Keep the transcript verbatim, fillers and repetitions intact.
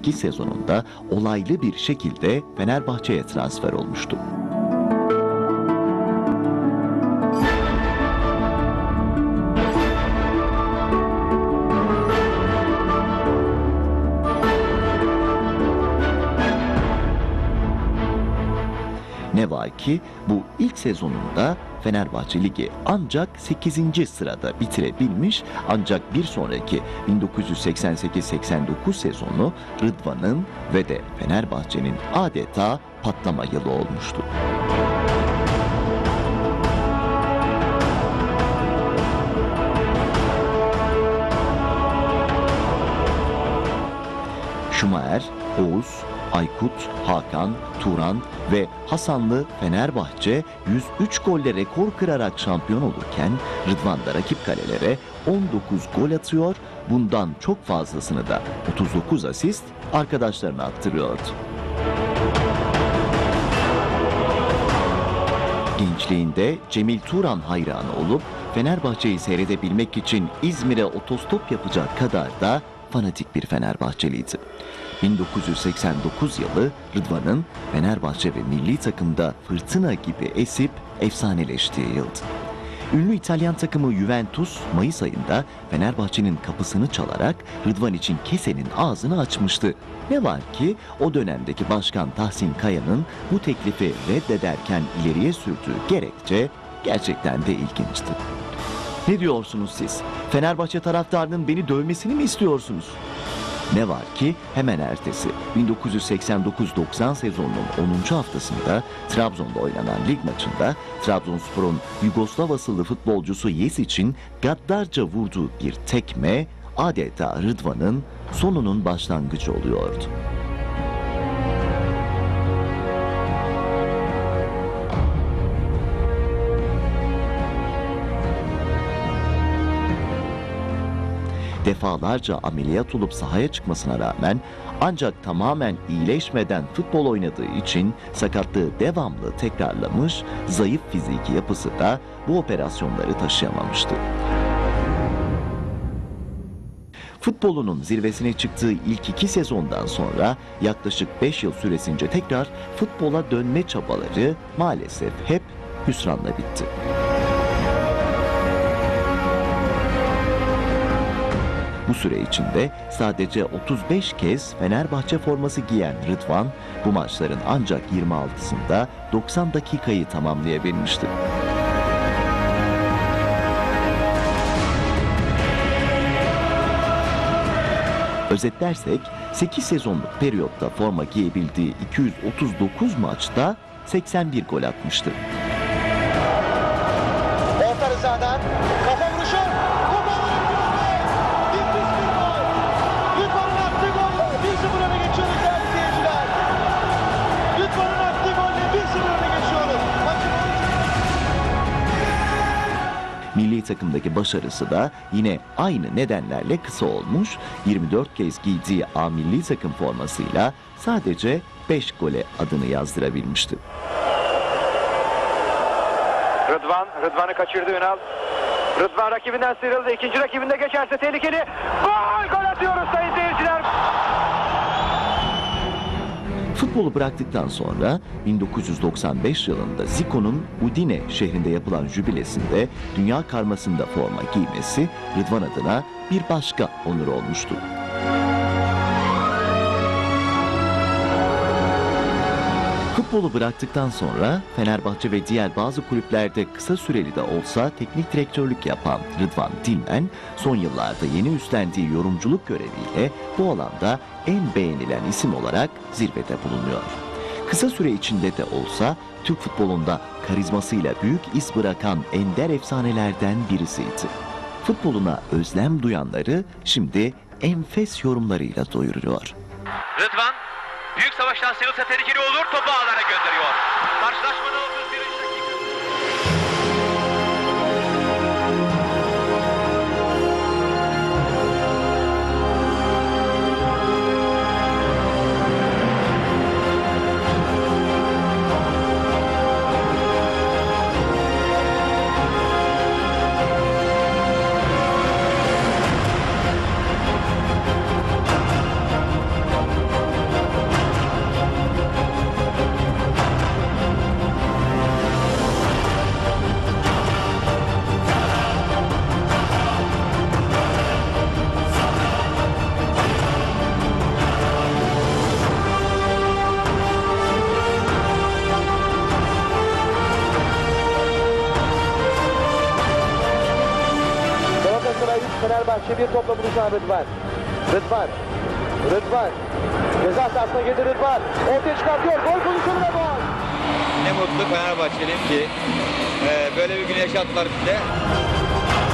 sekiz sezonunda olaylı bir şekilde Fenerbahçe'ye transfer olmuştu. Ne var ki bu ilk sezonunda Fenerbahçe Ligi ancak sekizinci sırada bitirebilmiş, ancak bir sonraki bin dokuz yüz seksen sekiz seksen dokuz sezonu Rıdvan'ın ve de Fenerbahçe'nin adeta patlama yılı olmuştu. Şumayer, Oğuz, Aykut, Hakan, Turan ve Hasanlı Fenerbahçe yüz üç golle rekor kırarak şampiyon olurken Rıdvan da rakip kalelere on dokuz gol atıyor, bundan çok fazlasını da otuz dokuz asist arkadaşlarına attırıyordu. Gençliğinde Cemil Turan hayranı olup Fenerbahçe'yi seyredebilmek için İzmir'e otostop yapacak kadar da fanatik bir Fenerbahçeliydi. bin dokuz yüz seksen dokuz yılı Rıdvan'ın Fenerbahçe ve milli takımda fırtına gibi esip efsaneleştiği yıldı. Ünlü İtalyan takımı Juventus Mayıs ayında Fenerbahçe'nin kapısını çalarak Rıdvan için kesenin ağzını açmıştı. Ne var ki o dönemdeki Başkan Tahsin Kaya'nın bu teklifi reddederken ileriye sürdüğü gerekçe gerçekten de ilginçti. Ne diyorsunuz siz? Fenerbahçe taraftarının beni dövmesini mi istiyorsunuz? Ne var ki hemen ertesi bin dokuz yüz seksen dokuz doksan sezonunun onuncu haftasında Trabzon'da oynanan lig maçında Trabzonspor'un Yugoslav asıllı futbolcusu Yesic'in gaddarca vurduğu bir tekme adeta Rıdvan'ın sonunun başlangıcı oluyordu. Defalarca ameliyat olup sahaya çıkmasına rağmen ancak tamamen iyileşmeden futbol oynadığı için sakatlığı devamlı tekrarlamış, zayıf fiziki yapısı da bu operasyonları taşıyamamıştı. Futbolunun zirvesine çıktığı ilk iki sezondan sonra yaklaşık beş yıl süresince tekrar futbola dönme çabaları maalesef hep hüsranla bitti. Bu süre içinde sadece otuz beş kez Fenerbahçe forması giyen Rıdvan, bu maçların ancak yirmi altısında doksan dakikayı tamamlayabilmişti. Özetlersek sekiz sezonluk periyotta forma giyebildiği iki yüz otuz dokuz maçta seksen bir gol atmıştı. Orta Rıza'dan kafa vuruşu. Milli takımdaki başarısı da yine aynı nedenlerle kısa olmuş, yirmi dört kez giydiği A milli takım formasıyla sadece beş gole adını yazdırabilmişti. Rıdvan, Rıdvan'ı kaçırdı Ünal. Rıdvan rakibinden sıyrıldı, ikinci rakibinde geçerse tehlikeli. Gol! Gol atıyoruz sayın seyirciler. Futbolu bıraktıktan sonra bin dokuz yüz doksan beş yılında Zico'nun Udine şehrinde yapılan jübilesinde dünya karmasında forma giymesi Rıdvan adına bir başka onur olmuştu. Futbolu bıraktıktan sonra Fenerbahçe ve diğer bazı kulüplerde kısa süreli de olsa teknik direktörlük yapan Rıdvan Dilmen, son yıllarda yeni üstlendiği yorumculuk göreviyle bu alanda en beğenilen isim olarak zirvede bulunuyor. Kısa süre içinde de olsa Türk futbolunda karizmasıyla büyük iz bırakan ender efsanelerden birisiydi. Futboluna özlem duyanları şimdi enfes yorumlarıyla doyuruyor. Rıdvan büyük savaştan sıyrılsa tehlikeli olur, topu ağlara gönderiyor. Karşılaşmanın otuz birinci dakika. Fenerbahçe bir topla buluşan Rıdvan. Rıdvan. Rıdvan. Ceza sahasına girdi Rıdvan. Ortaya çıkartıyor. Gol pozisyonu ve gol. Ne mutlu Fenerbahçeliyim ki e, böyle bir gün yaşattılar bize.